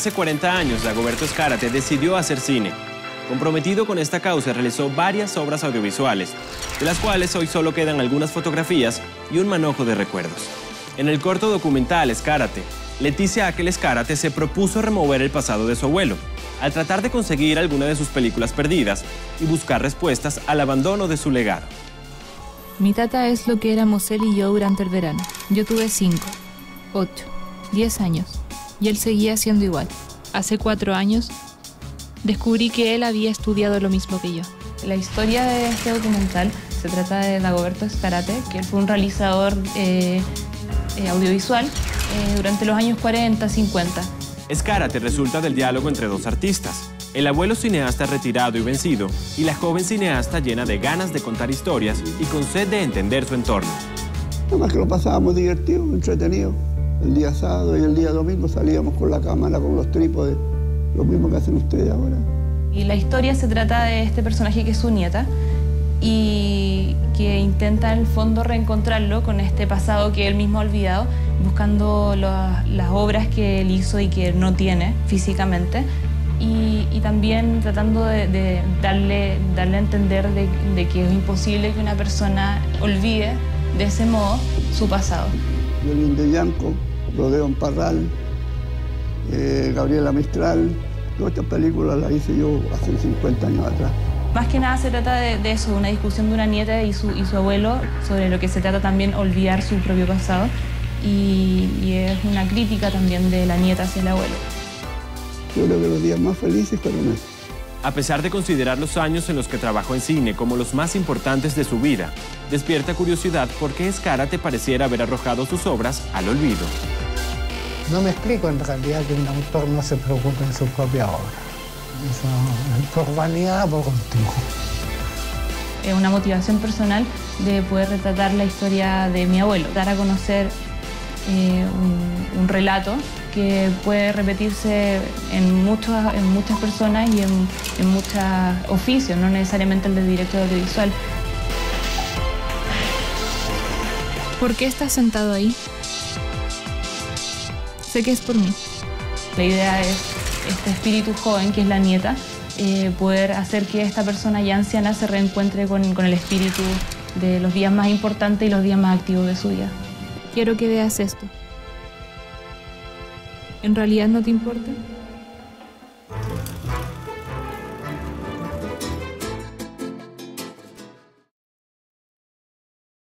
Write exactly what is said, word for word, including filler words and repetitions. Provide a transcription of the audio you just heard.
Hace cuarenta años, Dagoberto Escárate decidió hacer cine. Comprometido con esta causa, realizó varias obras audiovisuales, de las cuales hoy solo quedan algunas fotografías y un manojo de recuerdos. En el corto documental Escárate, Leticia Aquel Escárate se propuso remover el pasado de su abuelo, al tratar de conseguir alguna de sus películas perdidas y buscar respuestas al abandono de su legado. Mi tata es lo que éramos él y yo durante el verano. Yo tuve cinco, ocho, diez años y él seguía siendo igual. Hace cuatro años descubrí que él había estudiado lo mismo que yo. La historia de este documental se trata de Dagoberto Escárate, que él fue un realizador eh, eh, audiovisual eh, durante los años cuarenta, cincuenta. Escárate resulta del diálogo entre dos artistas, el abuelo cineasta retirado y vencido y la joven cineasta llena de ganas de contar historias y con sed de entender su entorno. Nada más que lo pasábamos divertido, entretenido. El día sábado y el día domingo salíamos con la cámara, con los trípodes, lo mismo que hacen ustedes ahora. Y la historia se trata de este personaje que es su nieta y que intenta en el fondo reencontrarlo con este pasado que él mismo ha olvidado, buscando los, las obras que él hizo y que no tiene físicamente. Y, y también tratando de, de darle, darle a entender de, de que es imposible que una persona olvide de ese modo su pasado. Violín de Llanco, Rodeo en Parral, eh, Gabriela Mistral, todas estas películas las hice yo hace cincuenta años atrás. Más que nada se trata de, de eso, de una discusión de una nieta y su, y su abuelo, sobre lo que se trata también olvidar su propio pasado. Y, y es una crítica también de la nieta hacia el abuelo. Yo creo que los días más felices fueron esos. A pesar de considerar los años en los que trabajó en cine como los más importantes de su vida, despierta curiosidad por qué Escárate pareciera haber arrojado sus obras al olvido. No me explico en realidad que un autor no se preocupe en su propia obra. Eso, por vanidad, por continuo. Es una motivación personal de poder retratar la historia de mi abuelo, dar a conocer eh, un, un relato que puede repetirse en, muchos, en muchas personas y en, en muchos oficios, no necesariamente el del director audiovisual. ¿Por qué estás sentado ahí? Sé que es por mí. La idea es este espíritu joven, que es la nieta, eh, poder hacer que esta persona ya anciana se reencuentre con, con el espíritu de los días más importantes y los días más activos de su vida. Quiero que veas esto. ¿En realidad no te importa?